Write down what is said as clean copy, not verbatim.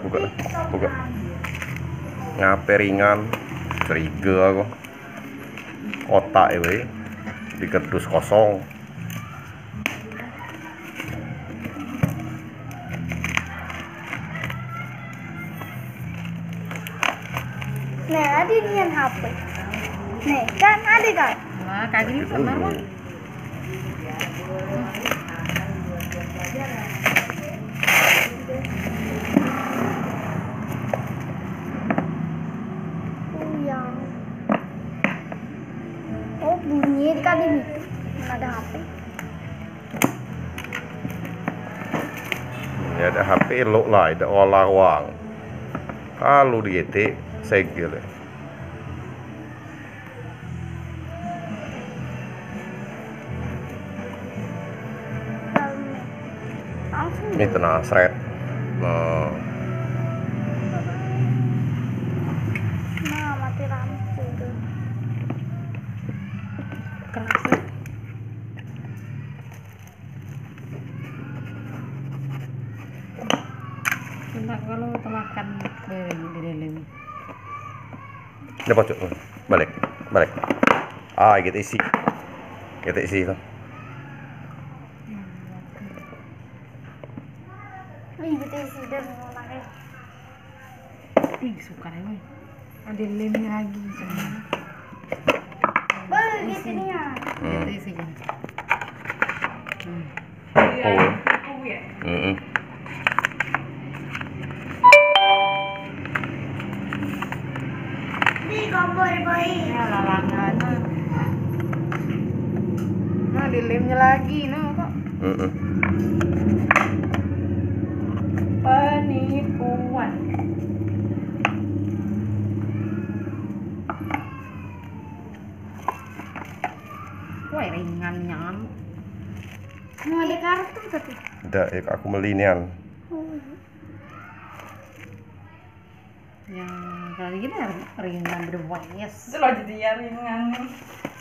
buka. Ngape ringan, curiga aku. Otak ini di kerdus kosong. Nah, ada nian HP. Nih, kan ada kan? Wah, kayak gini sama mah. Yang oh bunyi kali ini ada HP. Ya ada HP lo lah, ada olah uang. Kalau di GT segel. Langsung Ini tenang seret. Nah, nah mati lampu tuh. Keras. Enak kalau makan di dalam. dapat cuk. Balik. Ah, kita isi. Tuh. Wih, gitu sih dan mulai. Ih, suka ini. Ada lemnya lagi sama. Bel, di sini ya. Itu isinya. Oh. Di kompor boy. Ya lalangan. Nah, di lemnya lagi, no kok. Penipuan. Wah, ringan nyam. Mau ada kartu tapi. Udah, ya aku melinian. Yang kali ini ringan berbuat yes. Itu loh jadinya ringan nih.